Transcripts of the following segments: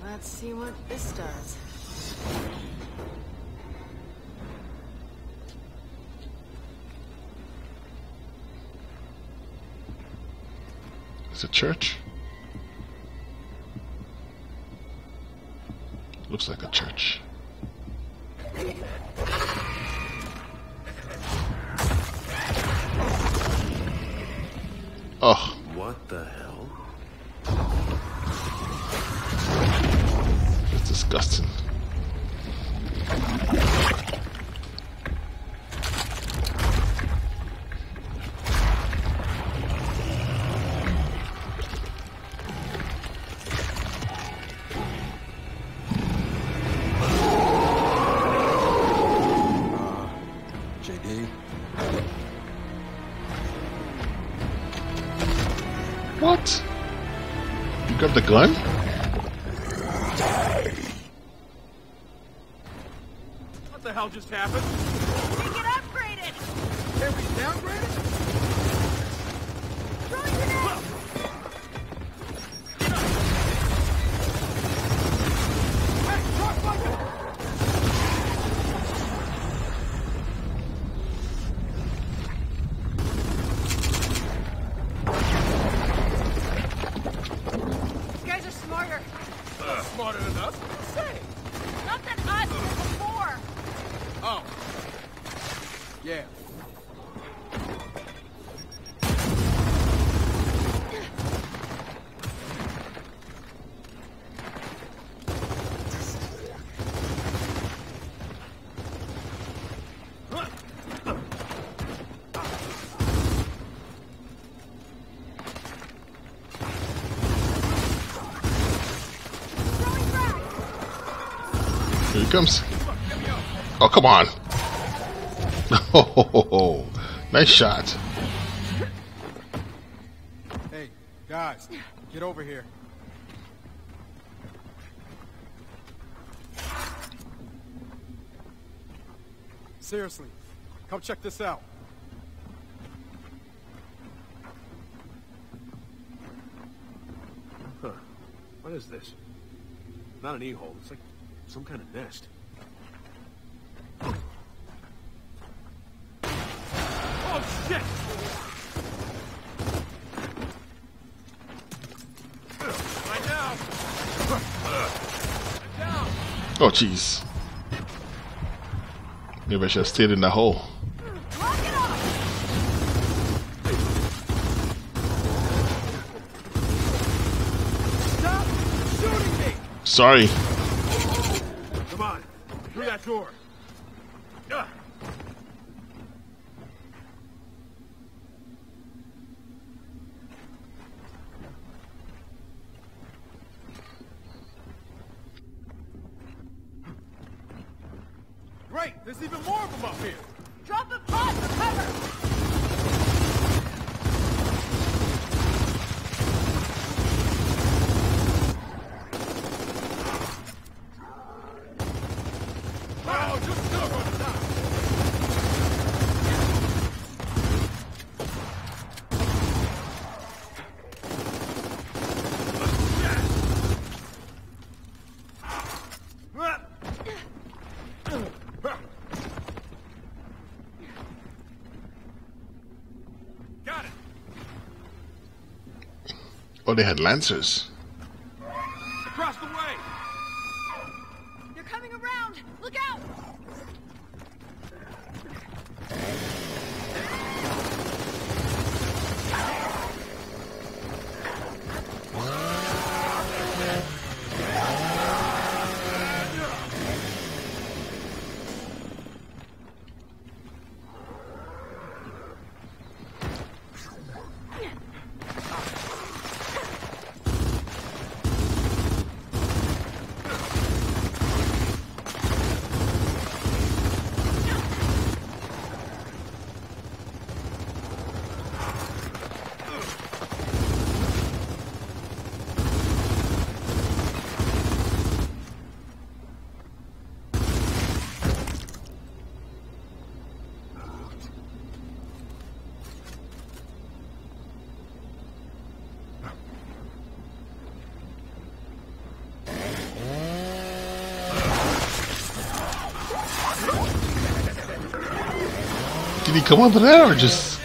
Let's see what this does. It's a church. Looks like a church. Oh. What the hell? It's disgusting. JD? What? You got the gun? What the hell just happened? We get upgraded! Can we downgrade it? Throwing grenade! Hey, drop bucket! These guys are smarter. Smarter than us? What do you say? Not than us, than before. Oh. Yeah. Throwing frag! Here he comes. Oh, come on. Oh, nice shot. Hey, guys, get over here. Seriously, come check this out. Huh. What is this? Not an e-hole. It's like some kind of nest. Oh, shit! Right now! I'm down! Oh, jeez. Maybe I should have stayed in the hole. Lock it off! Stop shooting me! Sorry. Come on, through that door. Great, there's even more of them up here. Drop a pod for cover! Oh, just go on the top. Got it. Oh, they had lancers. Across the way. They're coming around! Look out! he come under there or just?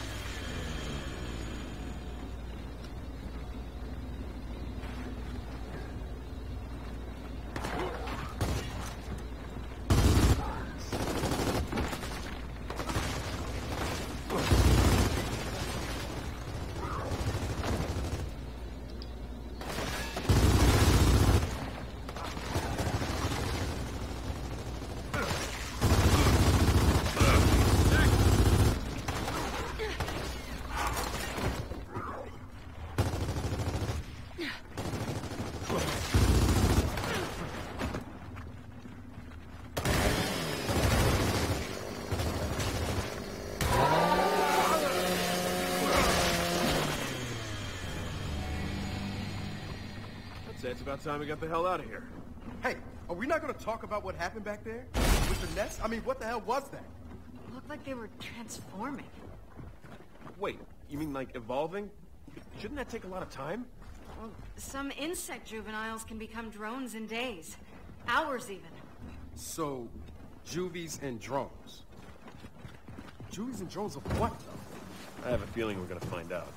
It's about time we got the hell out of here. Hey, are we not going to talk about what happened back there? With the nest? I mean, what the hell was that? It looked like they were transforming. Wait, you mean like evolving? Shouldn't that take a lot of time? Well, some insect juveniles can become drones in days. Hours even. So, juvies and drones. Juvies and drones of what, though? I have a feeling we're gonna find out.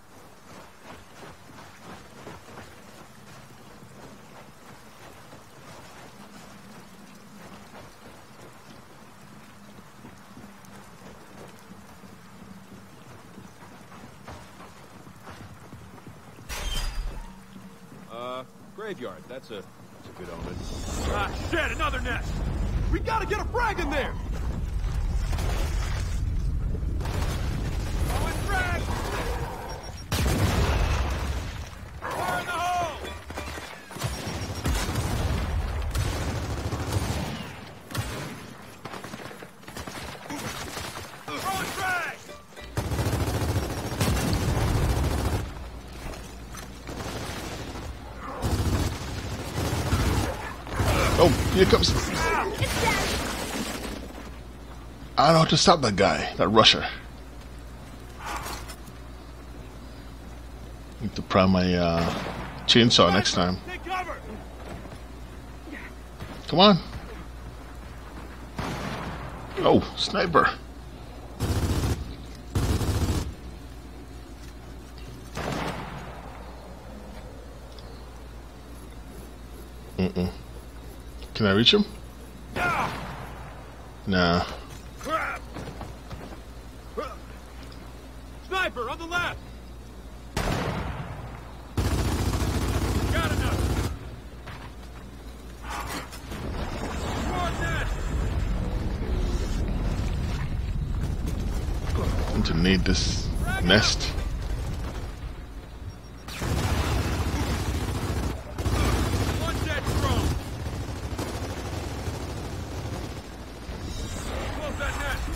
Graveyard. That's a good omen. Ah, shit! Another nest! We gotta get a frag in there! Going frag! Fire in the hole! Throwing frag! Oh, here comes. I don't know how to stop that guy, that rusher. Need to prime my chainsaw next time. Take cover! Come on. Oh, sniper. Can I reach him? Nah. Crap! Sniper on the left! Got enough! Towards that! I'm going to need this nest. One dead drone! Close that nest!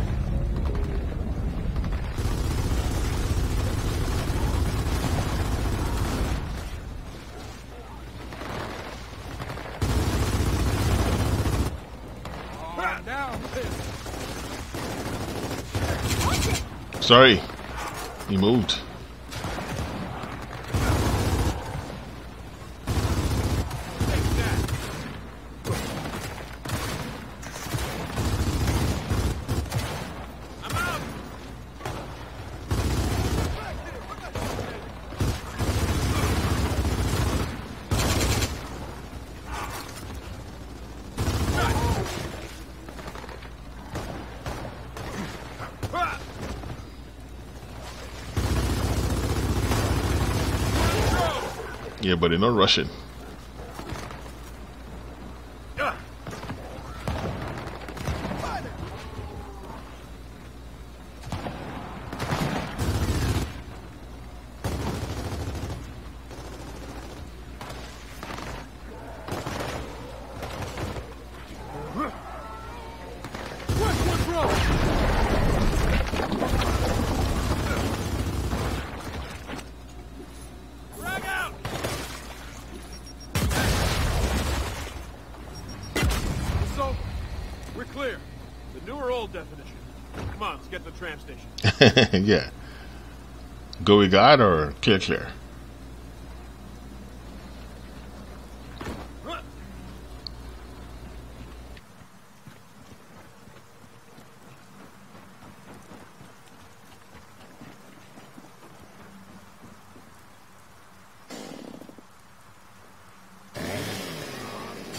Oh, now this! Sorry. He moved. Take that! I'm out! Ah! Yeah, but they're not rushing. Ah! What's wrong? Frag out! It's over. We're clear. The new or old definition. Come on, let's get to the tram station. Yeah. Go we got or clear?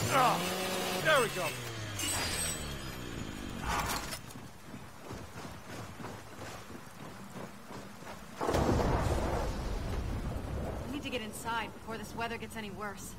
There we go. We need to get inside before this weather gets any worse.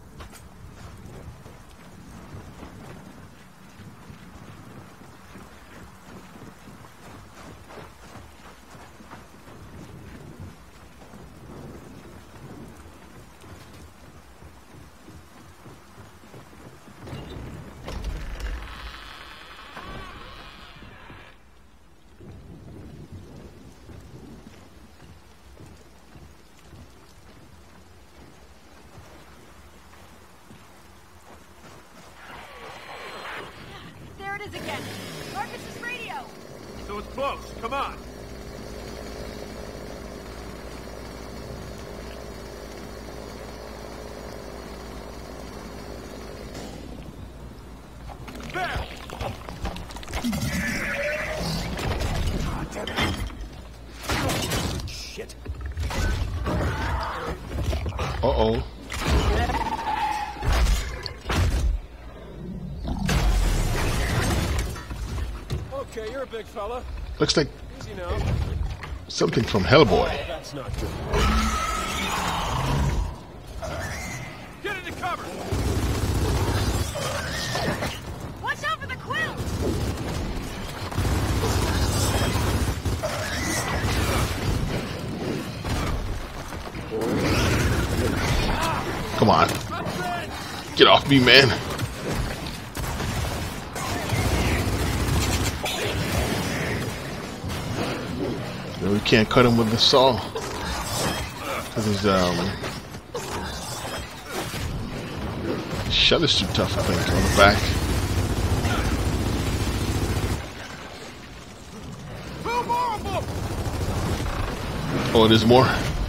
There it is again. Marcus's radio. So it's close. Come on. There! God damn it. Shit. Uh-oh. Okay, you're a big fella. Looks like Easy now. something from Hellboy. That's not good. Get into cover! Watch out for the quill! Come on. Get off me, man. No, we can't cut him with the saw. Cause his shell is too tough, I think, on the back. Oh, there's more.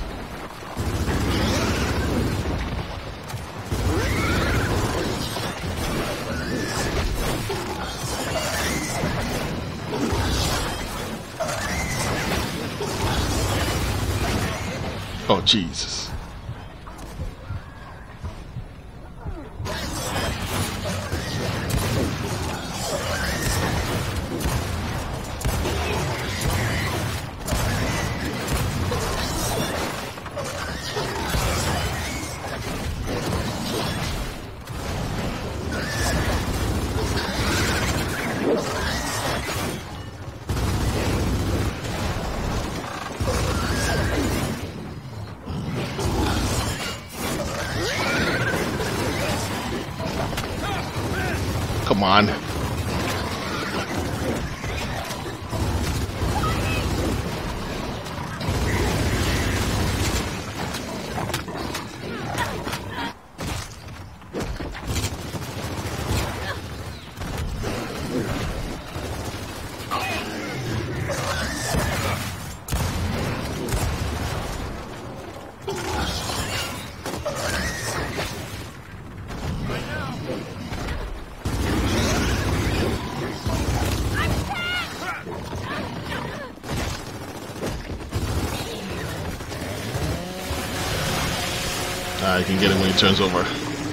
Oh, Jesus. Come on. You can get him when he turns over.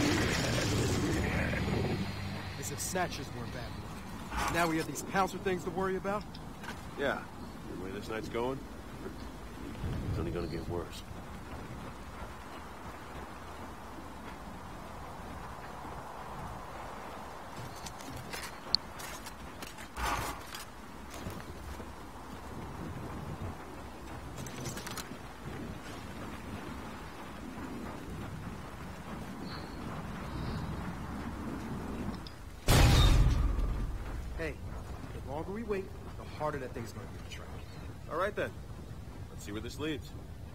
As if snatchers weren't bad enough. Now we have these pouncer things to worry about? Yeah. The way this night's going, it's only gonna get worse. Hey, the longer we wait, the harder that thing's going to be to track. All right then. Let's see where this leads.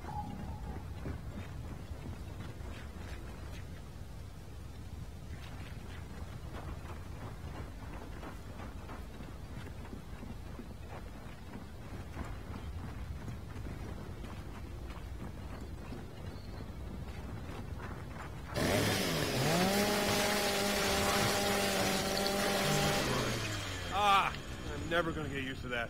I'm never gonna get used to that.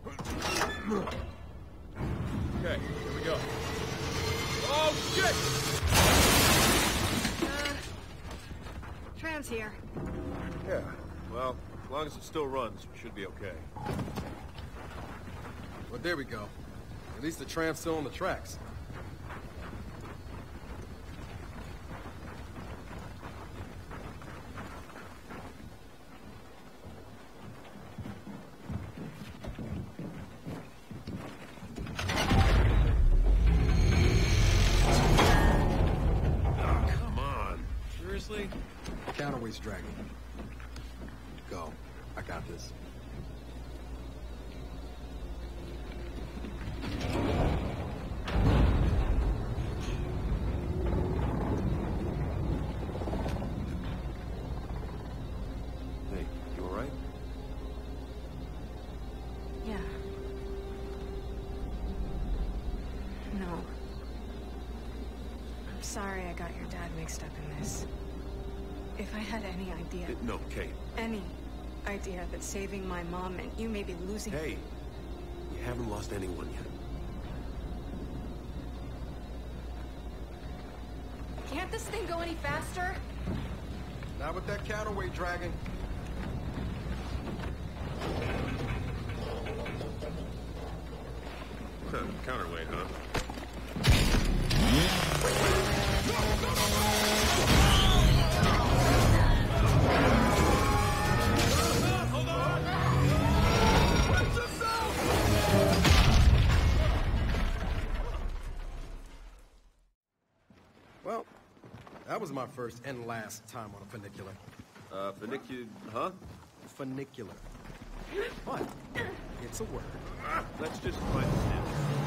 Okay, here we go. Oh, shit! stands here. Yeah. Well, as long as it still runs, we should be okay. Well, there we go. At least the tram's still on the tracks. Come on. Seriously? Counterweight's dragging. Go. I got this. Hey, you alright? Yeah. No. I'm sorry I got your dad mixed up in this. If I had any idea... No, Kate. Any idea that saving my mom meant you may be losing... Hey, you haven't lost anyone yet. Can't this thing go any faster? Not with that counterweight dragging. Counterweight, huh? Well, that was my first and last time on a funicular. Funicular, huh? Funicular. What? It's a word. Let's just find the stand.